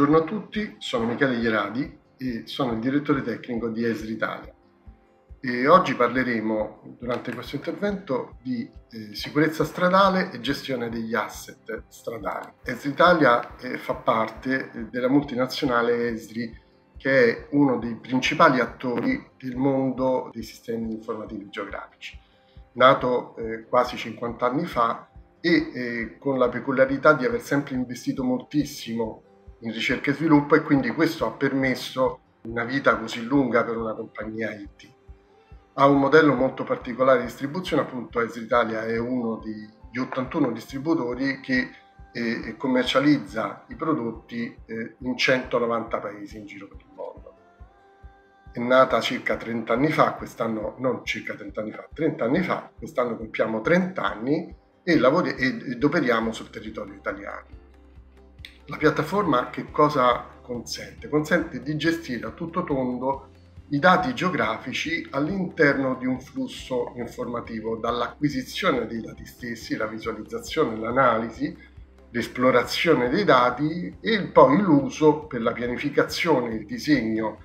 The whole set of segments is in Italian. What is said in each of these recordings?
Buongiorno a tutti, sono Michele Ieradi e sono il direttore tecnico di Esri Italia. E oggi parleremo, durante questo intervento, di sicurezza stradale e gestione degli asset stradali. Esri Italia fa parte della multinazionale Esri, che è uno dei principali attori del mondo dei sistemi informativi geografici. Nato quasi 50 anni fa e con la peculiarità di aver sempre investito moltissimo in ricerca e sviluppo, e quindi questo ha permesso una vita così lunga per una compagnia IT. Ha un modello molto particolare di distribuzione, appunto Esri Italia è uno degli 81 distributori che commercializza i prodotti in 190 paesi in giro per il mondo. È nata circa 30 anni fa, quest'anno non circa 30 anni fa, 30 anni fa, quest'anno compiamo 30 anni ed operiamo sul territorio italiano. La piattaforma che cosa consente? Consente di gestire a tutto tondo i dati geografici all'interno di un flusso informativo, dall'acquisizione dei dati stessi, la visualizzazione, l'analisi, l'esplorazione dei dati e poi l'uso per la pianificazione, il disegno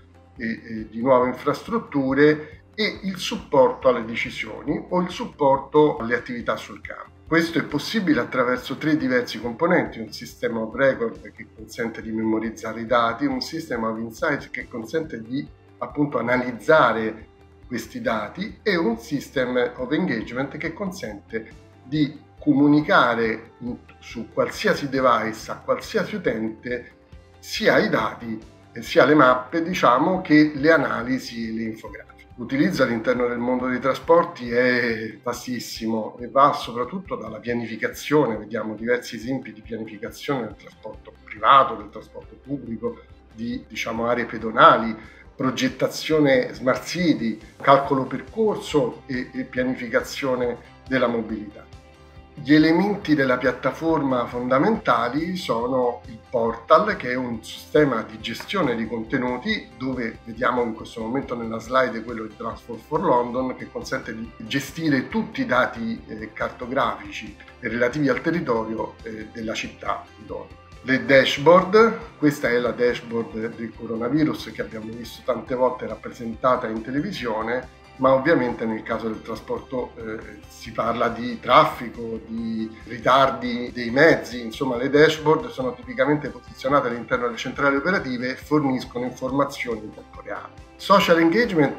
di nuove infrastrutture e il supporto alle decisioni o il supporto alle attività sul campo. Questo è possibile attraverso tre diversi componenti: un sistema of record che consente di memorizzare i dati, un sistema of insight che consente di appunto analizzare questi dati e un system of engagement che consente di comunicare su qualsiasi device a qualsiasi utente sia i dati sia le mappe, diciamo, che le analisi e le infografiche. L'utilizzo all'interno del mondo dei trasporti è vastissimo e va soprattutto dalla pianificazione. Vediamo diversi esempi di pianificazione del trasporto privato, del trasporto pubblico, di aree pedonali, progettazione smart city, calcolo percorso e pianificazione della mobilità. Gli elementi della piattaforma fondamentali sono il portal, che è un sistema di gestione di contenuti, dove vediamo in questo momento nella slide quello di Transport for London, che consente di gestire tutti i dati cartografici relativi al territorio della città di Londra. Le dashboard, questa è la dashboard del coronavirus che abbiamo visto tante volte rappresentata in televisione, ma ovviamente nel caso del trasporto si parla di traffico, di ritardi dei mezzi. Insomma, le dashboard sono tipicamente posizionate all'interno delle centrali operative e forniscono informazioni in tempo reale. Social engagement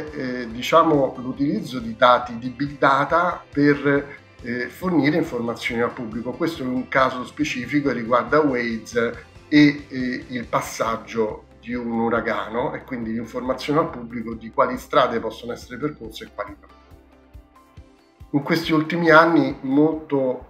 è l'utilizzo di dati di big data per fornire informazioni al pubblico. Questo è un caso specifico e riguarda Waze e il passaggio di un uragano, e quindi l'informazione al pubblico di quali strade possono essere percorse e quali no. In questi ultimi anni molto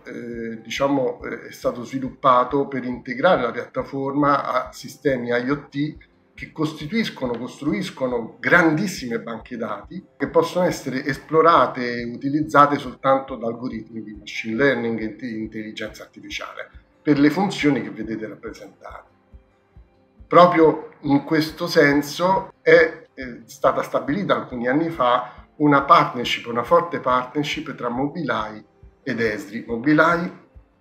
è stato sviluppato per integrare la piattaforma a sistemi IoT che costruiscono grandissime banche dati che possono essere esplorate e utilizzate soltanto da algoritmi di machine learning e di intelligenza artificiale per le funzioni che vedete rappresentate. Proprio in questo senso è stata stabilita alcuni anni fa una forte partnership tra Mobileye ed Esri. Mobileye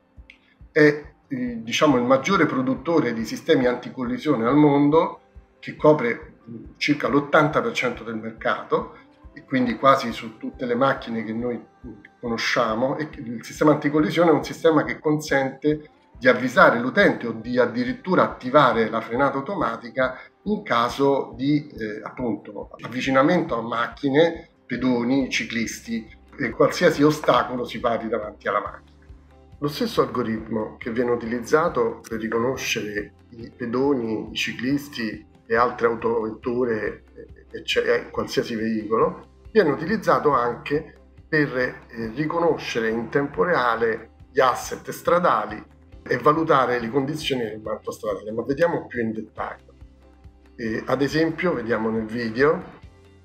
è il maggiore produttore di sistemi anticollisione al mondo, che copre circa l'80% del mercato e quindi quasi su tutte le macchine che noi conosciamo. E il sistema anticollisione è un sistema che consente di avvisare l'utente o di addirittura attivare la frenata automatica in caso di avvicinamento a macchine, pedoni, ciclisti e qualsiasi ostacolo si pari davanti alla macchina. Lo stesso algoritmo che viene utilizzato per riconoscere i pedoni, i ciclisti e altre autovetture, qualsiasi veicolo, viene utilizzato anche per riconoscere in tempo reale gli asset stradali e valutare le condizioni del manto stradale, ma vediamo più in dettaglio. Ad esempio vediamo nel video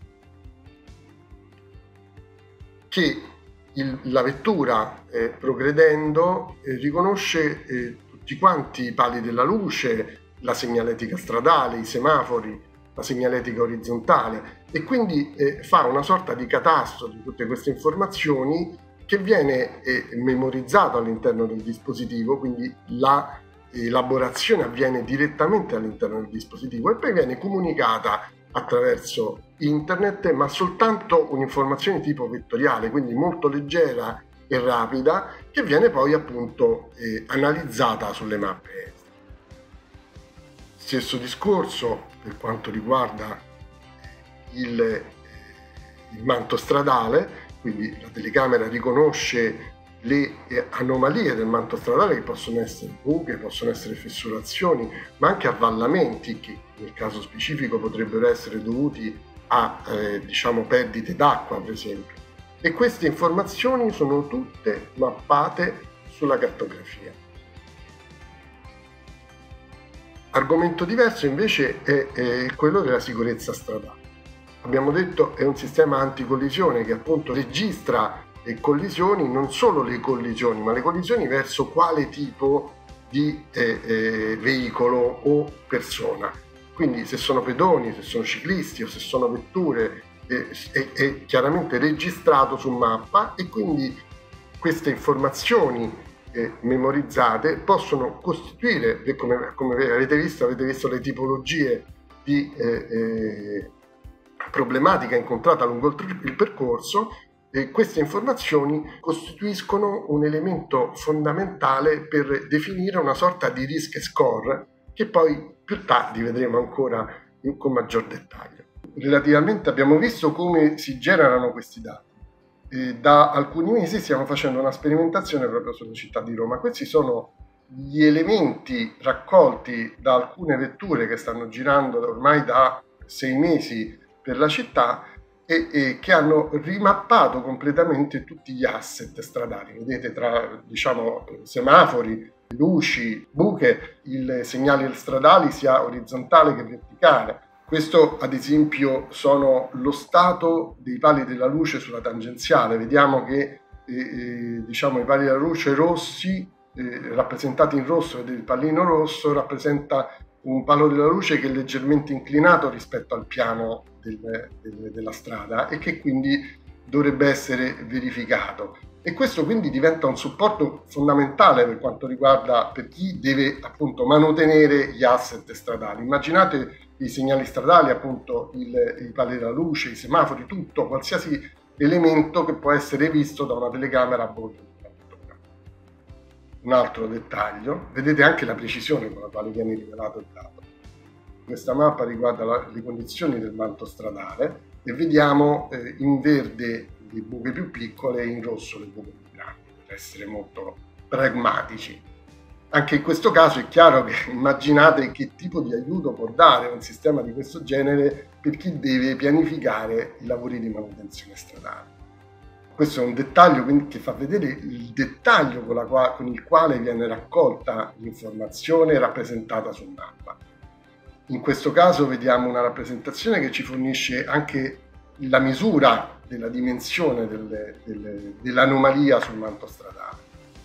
che la vettura progredendo riconosce tutti quanti i pali della luce, la segnaletica stradale, i semafori, la segnaletica orizzontale, e quindi fa una sorta di catasto di tutte queste informazioni che viene memorizzato all'interno del dispositivo, quindi la elaborazione avviene direttamente all'interno del dispositivo e poi viene comunicata attraverso internet, ma soltanto un'informazione tipo vettoriale, quindi molto leggera e rapida, che viene poi appunto analizzata sulle mappe. Stesso discorso per quanto riguarda il manto stradale, quindi la telecamera riconosce le anomalie del manto stradale, che possono essere buche, possono essere fessurazioni, ma anche avvallamenti che nel caso specifico potrebbero essere dovuti a perdite d'acqua, per esempio. E queste informazioni sono tutte mappate sulla cartografia. Argomento diverso invece è quello della sicurezza stradale. Abbiamo detto è un sistema anticollisione che appunto registra le collisioni, non solo le collisioni, ma le collisioni verso quale tipo di veicolo o persona. Quindi se sono pedoni, se sono ciclisti o se sono vetture, è chiaramente registrato su mappa, e quindi queste informazioni memorizzate possono costituire, come avete visto le tipologie di problematica incontrata lungo il percorso, e queste informazioni costituiscono un elemento fondamentale per definire una sorta di risk score che poi più tardi vedremo ancora con maggior dettaglio. Relativamente abbiamo visto come si generano questi dati. Da alcuni mesi stiamo facendo una sperimentazione proprio sulla città di Roma. Questi sono gli elementi raccolti da alcune vetture che stanno girando ormai da 6 mesi per la città e che hanno rimappato completamente tutti gli asset stradali. Vedete, tra semafori, luci, buche, il segnale stradali sia orizzontale che verticale. Questo ad esempio sono lo stato dei pali della luce sulla tangenziale. Vediamo che i pali della luce rossi, rappresentati in rosso, vedete il pallino rosso rappresenta un palo della luce che è leggermente inclinato rispetto al piano della strada e che quindi dovrebbe essere verificato. E questo quindi diventa un supporto fondamentale per chi deve appunto manutenere gli asset stradali. Immaginate i segnali stradali, appunto i pali della luce, i semafori, tutto, qualsiasi elemento che può essere visto da una telecamera a bordo. Un altro dettaglio, vedete anche la precisione con la quale viene rivelato il dato. Questa mappa riguarda le condizioni del manto stradale e vediamo in verde le buche più piccole e in rosso le buche più grandi, per essere molto pragmatici. Anche in questo caso è chiaro che immaginate che tipo di aiuto può dare un sistema di questo genere per chi deve pianificare i lavori di manutenzione stradale. Questo è un dettaglio che fa vedere il dettaglio con il quale viene raccolta l'informazione rappresentata su mappa. In questo caso vediamo una rappresentazione che ci fornisce anche la misura della dimensione dell'anomalia sul manto stradale.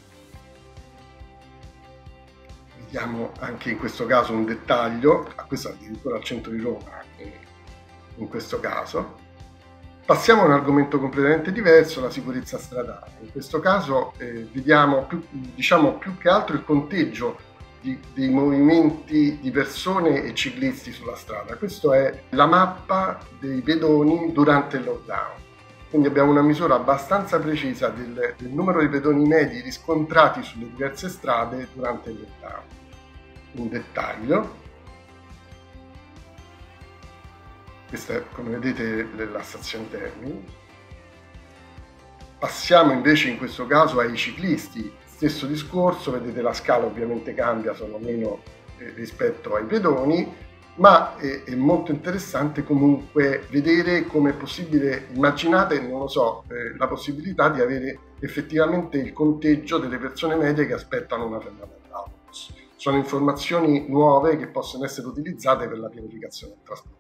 Vediamo anche in questo caso un dettaglio, questo addirittura al centro di Roma in questo caso. Passiamo a un argomento completamente diverso, la sicurezza stradale. In questo caso vediamo più che altro il conteggio dei movimenti di persone e ciclisti sulla strada. Questa è la mappa dei pedoni durante il lockdown. Quindi abbiamo una misura abbastanza precisa del numero di pedoni medi riscontrati sulle diverse strade durante il lockdown. Un dettaglio. Questa è, come vedete, la stazione Termini. Passiamo invece in questo caso ai ciclisti. Stesso discorso, vedete la scala ovviamente cambia, sono meno rispetto ai pedoni, ma è molto interessante comunque vedere come è possibile, immaginate, la possibilità di avere effettivamente il conteggio delle persone medie che aspettano una fermata dell'autobus. Sono informazioni nuove che possono essere utilizzate per la pianificazione del trasporto.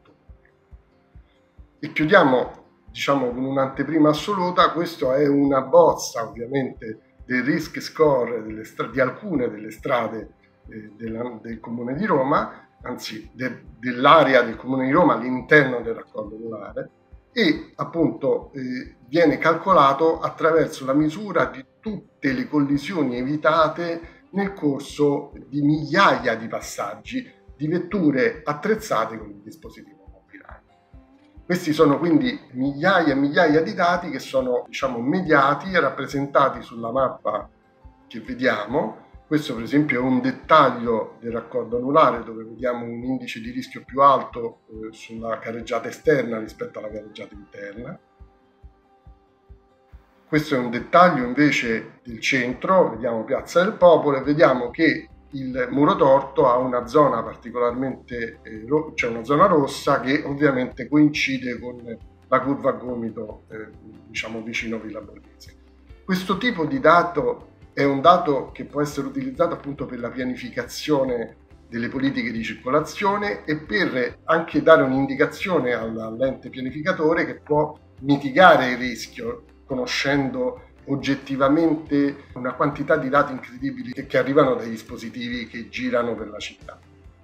E chiudiamo con un'anteprima assoluta. Questa è una bozza ovviamente del risk score di alcune delle strade del Comune di Roma, anzi dell'area del Comune di Roma all'interno del raccordo polare, e appunto viene calcolato attraverso la misura di tutte le collisioni evitate nel corso di migliaia di passaggi di vetture attrezzate con il dispositivo mobiliare. Questi sono quindi migliaia e migliaia di dati che sono, mediati e rappresentati sulla mappa che vediamo. Questo per esempio è un dettaglio del raccordo anulare, dove vediamo un indice di rischio più alto sulla carreggiata esterna rispetto alla carreggiata interna. Questo è un dettaglio invece del centro, vediamo Piazza del Popolo e vediamo che il muro torto ha una zona particolarmente, c'è una zona rossa che ovviamente coincide con la curva a gomito, vicino Villa Borghese. Questo tipo di dato è un dato che può essere utilizzato appunto per la pianificazione delle politiche di circolazione e per anche dare un'indicazione all'ente pianificatore che può mitigare il rischio, conoscendo oggettivamente una quantità di dati incredibili che arrivano dai dispositivi che girano per la città.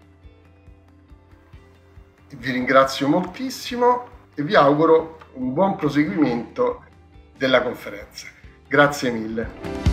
Vi ringrazio moltissimo e vi auguro un buon proseguimento della conferenza. Grazie mille.